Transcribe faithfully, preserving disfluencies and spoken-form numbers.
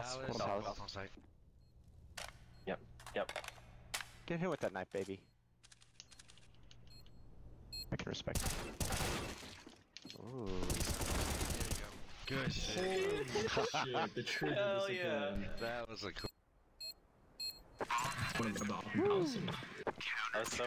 house. Palace, One on both house. on site. Yep, yep. Get hit with that knife, baby. I can respect it. Ooh. There you go. Good shit. Holy shit, the trigger Hell discipline. That was a cool. What about housing? I was so